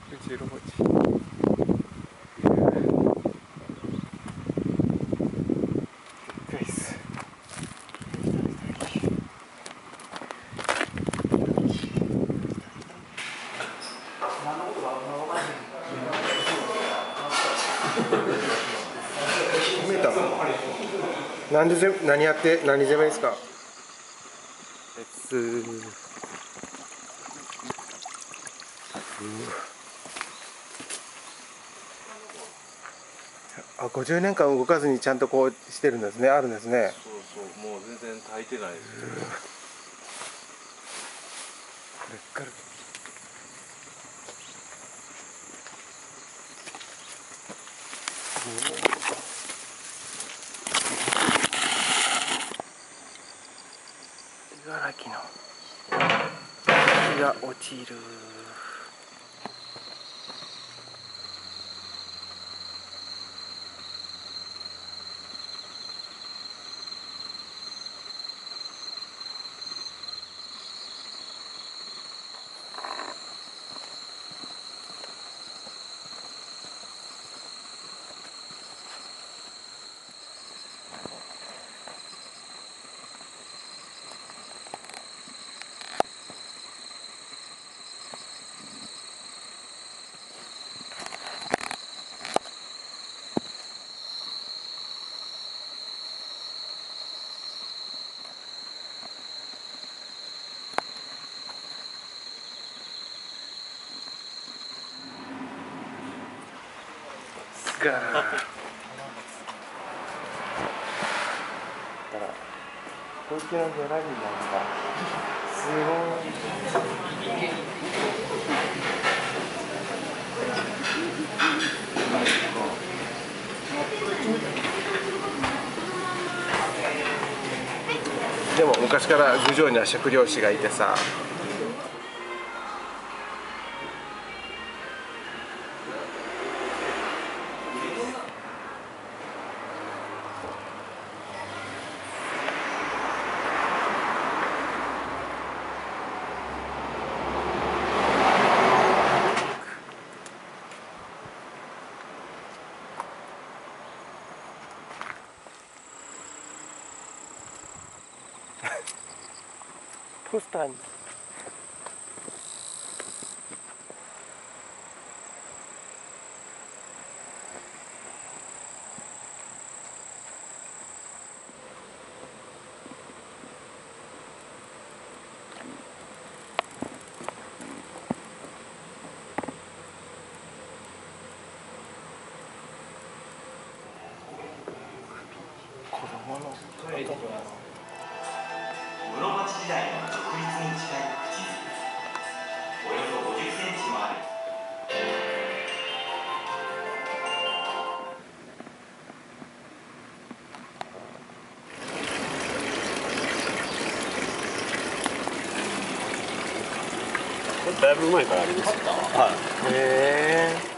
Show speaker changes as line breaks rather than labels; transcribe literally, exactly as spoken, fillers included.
じゅうろくじ。見えた。なんでぜ何やって何攻めですか。あ、ごじゅうねんかん動かずにちゃんとこうしてるんですね。あるんですね。
そうそう、もう全然炊いてないですよ。
これから。茨城の日が落ちる。ガーだからこいつのギャラリーなんだ。すごい。でも昔から郡上には食漁師がいてさ、ポスターに子供の
室町時代の直立に近い口づくおよそごじゅっセンチもある。
だいぶ前からありますよ。はい。
へえ。